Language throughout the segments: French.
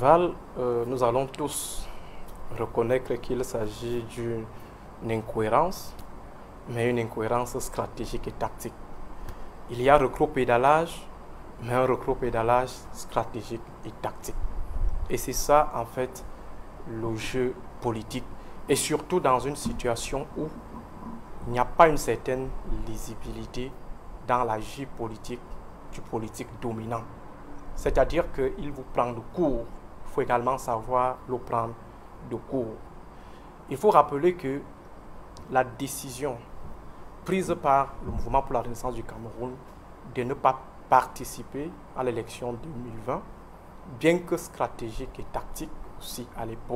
Perceval, nous allons tous reconnaître qu'il s'agit d'une incohérence, mais une incohérence stratégique et tactique. Il y a rétropédalage, mais un rétropédalage stratégique et tactique. Et c'est ça, en fait, le jeu politique. Et surtout dans une situation où il n'y a pas une certaine lisibilité dans la vie politique du politique dominant. C'est-à-dire qu'il vous prend de court. Il faut également savoir le prendre de court. Il faut rappeler que la décision prise par le Mouvement pour la Renaissance du Cameroun de ne pas participer à l'élection 2020, bien que stratégique et tactique aussi à l'époque,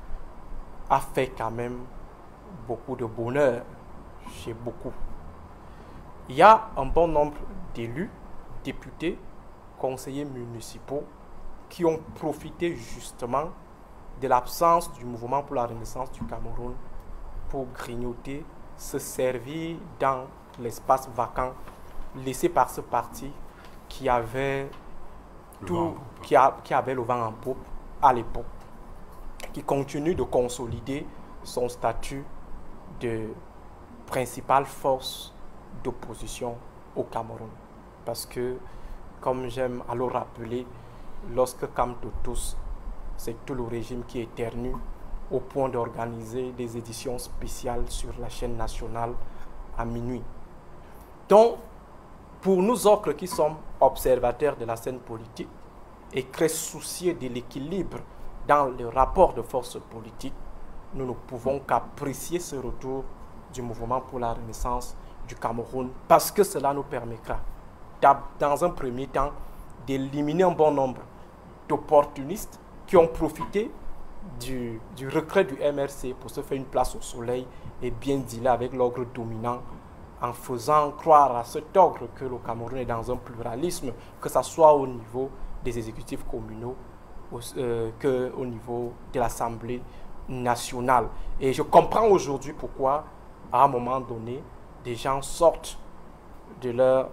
a fait quand même beaucoup de bonheur chez beaucoup. Il y a un bon nombre d'élus, députés, conseillers municipaux qui ont profité justement de l'absence du Mouvement pour la Renaissance du Cameroun pour grignoter, se servir dans l'espace vacant laissé par ce parti qui avait qui avait le vent en poupe à l'époque, qui continue de consolider son statut de principale force d'opposition au Cameroun. Parce que, comme j'aime à le rappeler, lorsque Camtotus, c'est tout le régime qui éternue au point d'organiser des éditions spéciales sur la chaîne nationale à minuit. Donc, pour nous autres qui sommes observateurs de la scène politique et très soucieux de l'équilibre dans le rapport de force politique, nous ne pouvons qu'apprécier ce retour du Mouvement pour la Renaissance du Cameroun parce que cela nous permettra, dans un premier temps, d'éliminer un bon nombre d'opportunistes qui ont profité du retrait du MRC pour se faire une place au soleil et bien dealer avec l'ogre dominant en faisant croire à cet ogre que le Cameroun est dans un pluralisme, que ce soit au niveau des exécutifs communaux qu'au niveau de l'Assemblée nationale. Et je comprends aujourd'hui pourquoi, à un moment donné, des gens sortent de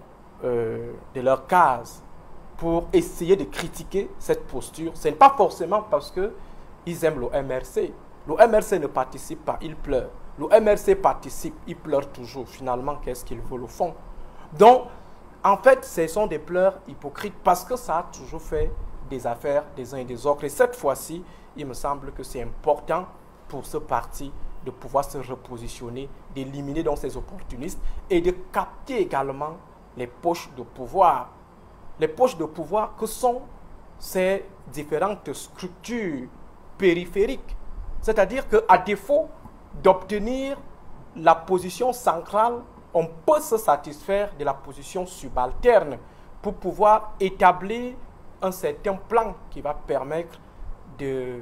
leur case pour essayer de critiquer cette posture. Ce n'est pas forcément parce qu'ils aiment le MRC. Le MRC ne participe pas, il pleure. Le MRC participe, il pleure toujours. Finalement, qu'est-ce qu'il veut au fond? Donc, en fait, ce sont des pleurs hypocrites parce que ça a toujours fait des affaires des uns et des autres. Et cette fois-ci, il me semble que c'est important pour ce parti de pouvoir se repositionner, d'éliminer donc ces opportunistes et de capter également les poches de pouvoir. Les poches de pouvoir que sont ces différentes structures périphériques. C'est-à-dire qu'à défaut d'obtenir la position centrale, on peut se satisfaire de la position subalterne pour pouvoir établir un certain plan qui va permettre de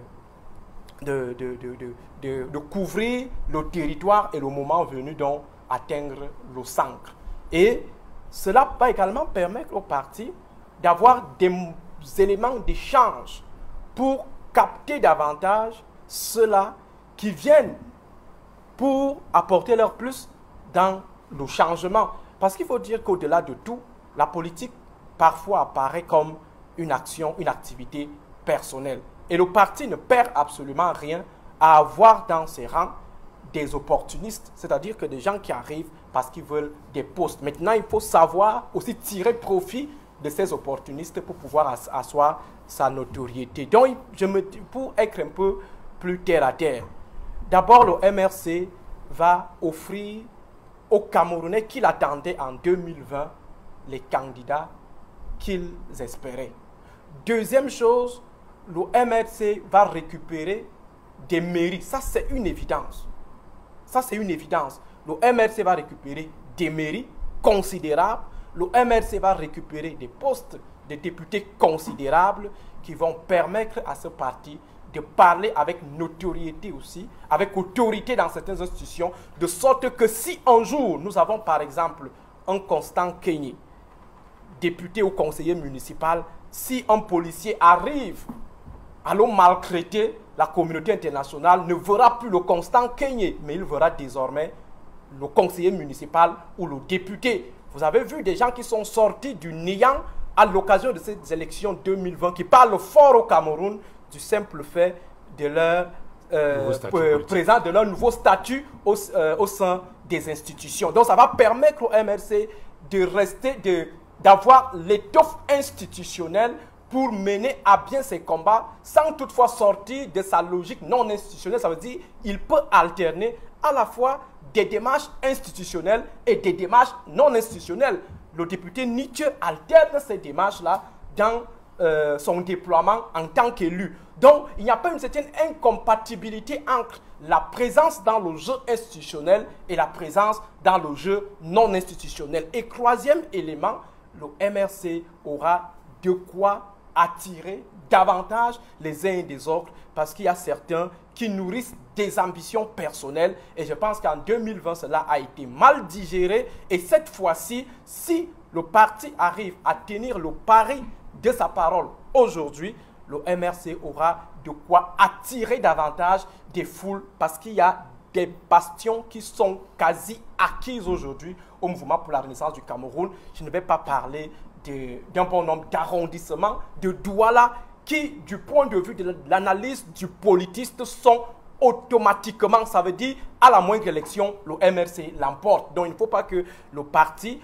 couvrir le territoire et le moment venu donc atteindre le centre. Et cela va également permettre au parti d'avoir des éléments d'échange pour capter davantage ceux-là qui viennent pour apporter leur plus dans le changement. Parce qu'il faut dire qu'au-delà de tout, la politique parfois apparaît comme une action, une activité personnelle. Et le parti ne perd absolument rien à avoir dans ses rangs des opportunistes, c'est-à-dire que des gens qui arrivent parce qu'ils veulent des postes. Maintenant, il faut savoir aussi tirer profit de ces opportunistes pour pouvoir asseoir sa notoriété. Donc, pour être un peu plus terre à terre, d'abord, le MRC va offrir aux Camerounais qui l'attendaient en 2020 les candidats qu'ils espéraient. Deuxième chose, le MRC va récupérer des mairies. Ça, c'est une évidence. Ça, c'est une évidence. Le MRC va récupérer des mairies considérables. Le MRC va récupérer des postes de députés considérables qui vont permettre à ce parti de parler avec notoriété aussi, avec autorité dans certaines institutions, de sorte que si un jour nous avons par exemple un Constant Kenyé, député ou conseiller municipal, si un policier arrive à le maltraiter, la communauté internationale ne verra plus le Constant Kenyé, mais il verra désormais le conseiller municipal ou le député. Vous avez vu des gens qui sont sortis du néant à l'occasion de ces élections 2020, qui parlent fort au Cameroun, du simple fait de leur présence de leur nouveau statut au sein des institutions. Donc ça va permettre au MRC de rester, d'avoir l'étoffe institutionnelle pour mener à bien ses combats sans toutefois sortir de sa logique non institutionnelle. Ça veut dire qu'il peut alterner à la fois des démarches institutionnelles et des démarches non institutionnelles. Le député Nietzsche alterne ces démarches-là dans son déploiement en tant qu'élu. Donc, il n'y a pas une certaine incompatibilité entre la présence dans le jeu institutionnel et la présence dans le jeu non institutionnel. Et troisième élément, le MRC aura de quoi attirer davantage les uns et les autres parce qu'il y a certains qui nourrissent des ambitions personnelles et je pense qu'en 2020, cela a été mal digéré et cette fois-ci, si le parti arrive à tenir le pari de sa parole aujourd'hui, le MRC aura de quoi attirer davantage des foules parce qu'il y a des bastions qui sont quasi acquis aujourd'hui au mouvement pour la renaissance du Cameroun. Je ne vais pas parler d'un bon nombre d'arrondissements de Douala qui, du point de vue de l'analyse du politiste, sont automatiquement, ça veut dire à la moindre élection, le MRC l'emporte. Donc il ne faut pas que le parti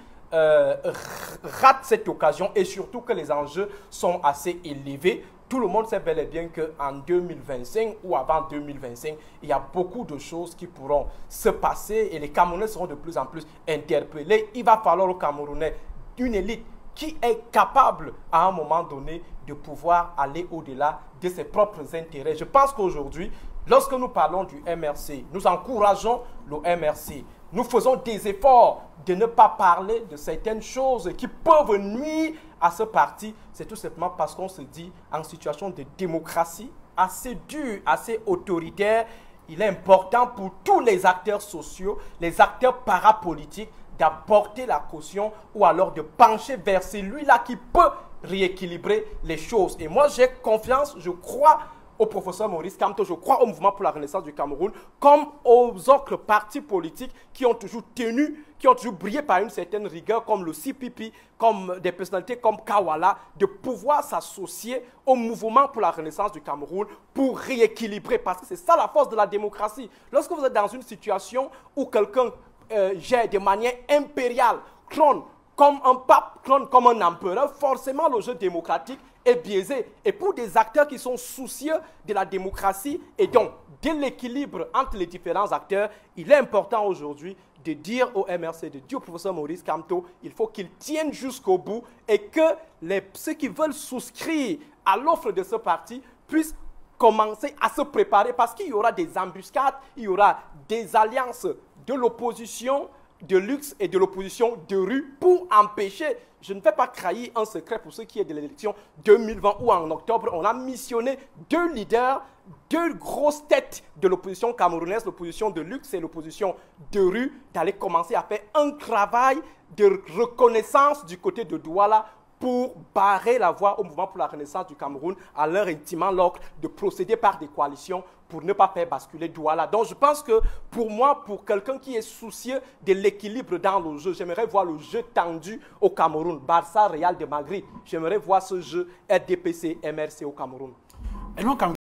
rate cette occasion et surtout que les enjeux sont assez élevés. Tout le monde sait bel et bien qu'en 2025 ou avant 2025, il y a beaucoup de choses qui pourront se passer et les Camerounais seront de plus en plus interpellés. Il va falloir aux Camerounais une élite qui est capable à un moment donné de pouvoir aller au-delà de ses propres intérêts. Je pense qu'aujourd'hui, lorsque nous parlons du MRC, nous encourageons le MRC. Nous faisons des efforts de ne pas parler de certaines choses qui peuvent nuire à ce parti. C'est tout simplement parce qu'on se dit en situation de démocratie assez dure, assez autoritaire, il est important pour tous les acteurs sociaux, les acteurs parapolitiques, d'apporter la caution ou alors de pencher vers celui-là qui peut rééquilibrer les choses. Et moi, j'ai confiance, je crois au professeur Maurice Kamto, je crois au mouvement pour la renaissance du Cameroun, comme aux autres partis politiques qui ont toujours tenu, qui ont toujours brillé par une certaine rigueur, comme le CPP, comme des personnalités comme Kawala, de pouvoir s'associer au mouvement pour la renaissance du Cameroun pour rééquilibrer, parce que c'est ça la force de la démocratie. Lorsque vous êtes dans une situation où quelqu'un gère de manière impériale, trône comme un pape, trône comme un empereur, forcément le jeu démocratique est biaisé. Et pour des acteurs qui sont soucieux de la démocratie et donc de l'équilibre entre les différents acteurs, il est important aujourd'hui de dire au MRC, de dire au professeur Maurice Kamto, il faut qu'il tienne jusqu'au bout et que ceux qui veulent souscrire à l'offre de ce parti puissent commencer à se préparer parce qu'il y aura des embuscades, il y aura des alliances de l'opposition de luxe et de l'opposition de rue pour empêcher, je ne vais pas trahir un secret pour ce qui est de l'élection 2020 où en octobre, on a missionné deux leaders, deux grosses têtes de l'opposition camerounaise, l'opposition de luxe et l'opposition de rue, d'aller commencer à faire un travail de reconnaissance du côté de Douala pour barrer la voie au mouvement pour la renaissance du Cameroun, à leur intimant l'ordre de procéder par des coalitions pour ne pas faire basculer Douala. Donc je pense que pour moi, pour quelqu'un qui est soucieux de l'équilibre dans le jeu, j'aimerais voir le jeu tendu au Cameroun. Barça, Real de Madrid, j'aimerais voir ce jeu RDPC, MRC au Cameroun. Et donc,